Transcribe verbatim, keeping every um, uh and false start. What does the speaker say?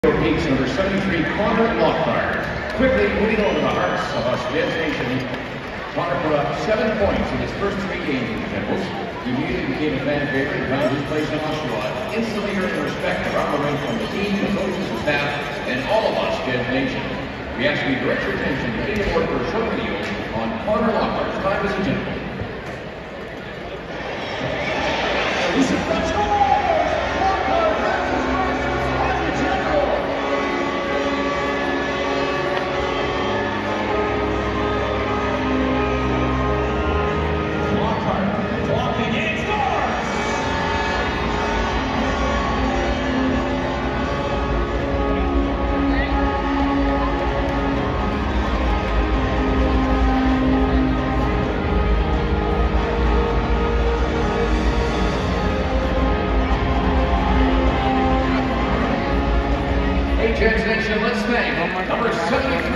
Peaks number seventy-three, Connor Lockhart. Quickly moving over the hearts of us Jets Nation. Connor put up seven points in his first three games in the Generals. He immediately became a fan favorite and found his place in Oshawa, instantly earning respect around the rink from the team, the coaches, the staff, and all of us Jets Nation. We ask you to direct your attention to video for a short video on Connor Lockhart's time as a General. Jets Nation, let's thank number seventy-three.